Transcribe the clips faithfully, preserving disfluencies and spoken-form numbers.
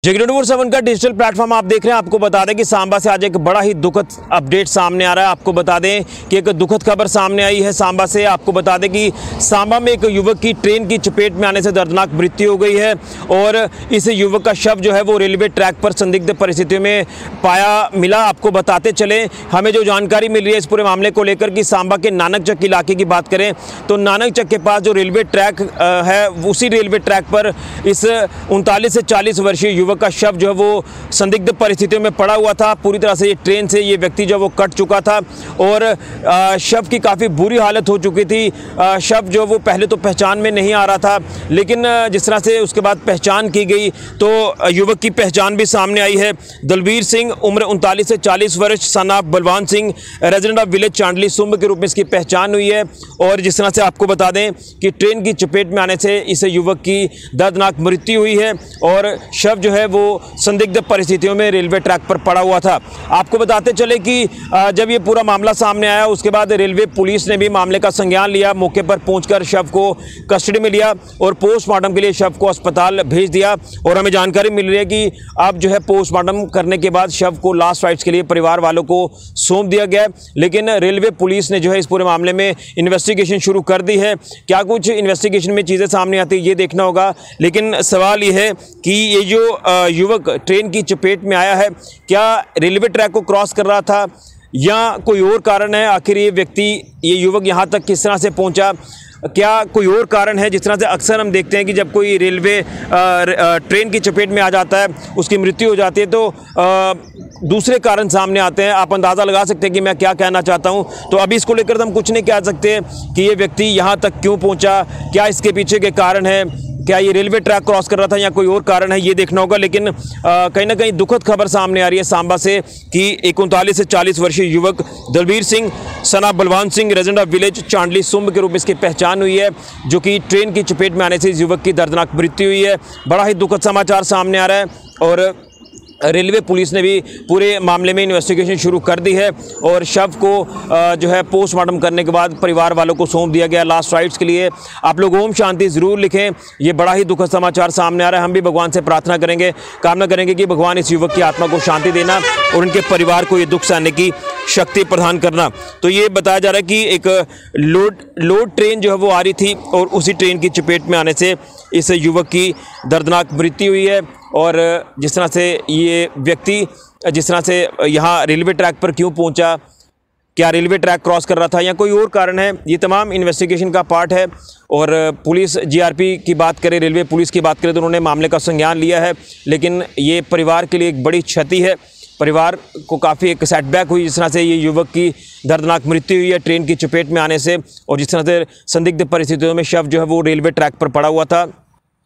जेके twenty four seven का digital platform आप देख रहे हैं। आपको बता दें कि सांबा से आज एक बड़ा ही दुखद अपडेट सामने आ रहा है। आपको बता दें कि एक दुखद खबर सामने आई है सांबा से। आपको बता दें कि सांबा में एक युवक की ट्रेन की चपेट में आने से दर्दनाक मृत्यु हो गई है और इस युवक का शव जो है वो रेलवे ट्रैक पर संदिग्ध परिस्थितियों में पाया मिला। आपको बताते चले, हमें जो जानकारी मिल रही है इस पूरे मामले को लेकर कि सांबा के नानक चक इलाके की बात करें तो नानक चक के पास जो रेलवे ट्रैक है उसी रेलवे ट्रैक पर इस उनतालीस से चालीस वर्षीय युवक का शव जो है वो संदिग्ध परिस्थितियों में पड़ा हुआ था। पूरी तरह से ये ट्रेन से ये व्यक्ति जो वो कट चुका था और शव की काफ़ी बुरी हालत हो चुकी थी। शव जो वो पहले तो पहचान में नहीं आ रहा था, लेकिन जिस तरह से उसके बाद पहचान की गई तो युवक की पहचान भी सामने आई है। दलबीर सिंह, उम्र उनतालीस से चालीस वर्ष, son of Balwan Singh, resident of village Chandli Sumb के रूप में इसकी पहचान हुई है। और जिस तरह से आपको बता दें कि ट्रेन की चपेट में आने से इस युवक की दर्दनाक मृत्यु हुई है और शव जो है वो संदिग्ध परिस्थितियों में रेलवे ट्रैक पर पड़ा हुआ था। आपको बताते चले कि जब ये पूरा मामला सामने आया उसके बाद रेलवे पुलिस ने भी मामले का संज्ञान लिया, मौके पर पहुंचकर शव को कस्टडी में लिया और पोस्टमार्टम के लिए शव को अस्पताल भेज दिया। और हमें जानकारी मिल रही है कि अब जो है पोस्टमार्टम करने के बाद शव को लास्ट राइट्स के लिए परिवार वालों को सौंप दिया गया। लेकिन रेलवे पुलिस ने जो है इस पूरे मामले में इन्वेस्टिगेशन शुरू कर दी है। क्या कुछ इन्वेस्टिगेशन में चीज़ें सामने आती है ये देखना होगा। लेकिन सवाल ये है कि ये जो युवक ट्रेन की चपेट में आया है, क्या रेलवे ट्रैक को क्रॉस कर रहा था या कोई और कारण है? आखिर ये व्यक्ति, ये युवक यहाँ तक किस तरह से पहुँचा? क्या कोई और कारण है? जिस तरह से अक्सर हम देखते हैं कि जब कोई रेलवे ट्रेन की चपेट में आ जाता है, उसकी मृत्यु हो जाती है तो आ, दूसरे कारण सामने आते हैं। आप अंदाज़ा लगा सकते हैं कि मैं क्या कहना चाहता हूं। तो अभी इसको लेकर हम कुछ नहीं कह सकते कि ये व्यक्ति यहाँ तक क्यों पहुँचा, क्या इसके पीछे के कारण है, क्या ये रेलवे ट्रैक क्रॉस कर रहा था या कोई और कारण है, ये देखना होगा। लेकिन कहीं ना कहीं दुखद खबर सामने आ रही है सांबा से कि एक उनतालीस से चालीस वर्षीय युवक Dalbir Singh, son of Balwan Singh, resident of village Chandli Sumb के रूप में इसकी पहचान हुई है, जो कि ट्रेन की चपेट में आने से इस युवक की दर्दनाक मृत्यु हुई है। बड़ा ही दुखद समाचार सामने आ रहा है और रेलवे पुलिस ने भी पूरे मामले में इन्वेस्टिगेशन शुरू कर दी है और शव को जो है पोस्टमार्टम करने के बाद परिवार वालों को सौंप दिया गया लास्ट राइट्स के लिए। आप लोग ओम शांति ज़रूर लिखें। ये बड़ा ही दुखद समाचार सामने आ रहा है। हम भी भगवान से प्रार्थना करेंगे, कामना करेंगे कि भगवान इस युवक की आत्मा को शांति देना और उनके परिवार को ये दुख सहने की शक्ति प्रदान करना। तो ये बताया जा रहा है कि एक लोड लोड ट्रेन जो है वो आ रही थी और उसी ट्रेन की चपेट में आने से इस युवक की दर्दनाक मृत्यु हुई है। और जिस तरह से ये व्यक्ति जिस तरह से यहाँ रेलवे ट्रैक पर क्यों पहुँचा, क्या रेलवे ट्रैक क्रॉस कर रहा था या कोई और कारण है, ये तमाम इन्वेस्टिगेशन का पार्ट है। और पुलिस जीआरपी की बात करें, रेलवे पुलिस की बात करें तो उन्होंने मामले का संज्ञान लिया है। लेकिन ये परिवार के लिए एक बड़ी क्षति है, परिवार को काफ़ी एक सेटबैक हुई जिस तरह से ये युवक की दर्दनाक मृत्यु हुई है ट्रेन की चपेट में आने से और जिस तरह से संदिग्ध परिस्थितियों में शव जो है वो रेलवे ट्रैक पर पड़ा हुआ था।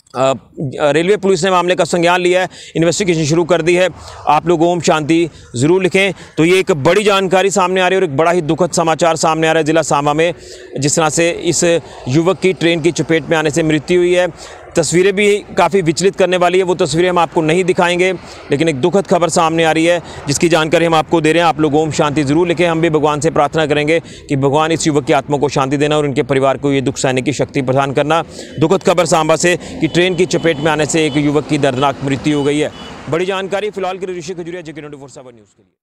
रेलवे पुलिस ने मामले का संज्ञान लिया है, इन्वेस्टिगेशन शुरू कर दी है। आप लोग ओम शांति ज़रूर लिखें। तो ये एक बड़ी जानकारी सामने आ रही है और एक बड़ा ही दुखद समाचार सामने आ रहा है ज़िला सांबा में, जिस तरह से इस युवक की ट्रेन की चपेट में आने से मृत्यु हुई है। तस्वीरें भी काफ़ी विचलित करने वाली है, वो तस्वीरें हम आपको नहीं दिखाएंगे, लेकिन एक दुखद खबर सामने आ रही है जिसकी जानकारी हम आपको दे रहे हैं। आप लोग ओम शांति ज़रूर लिखें। हम भी भगवान से प्रार्थना करेंगे कि भगवान इस युवक की आत्मा को शांति देना और उनके परिवार को ये दुख सहने की शक्ति प्रदान करना। दुखद खबर सांबा से कि ट्रेन की चपेट में आने से एक युवक की दर्दनाक मृत्यु हो गई है। बड़ी जानकारी फिलहाल के लिए Rishi Khajuria, JK twenty four seven news के लिए।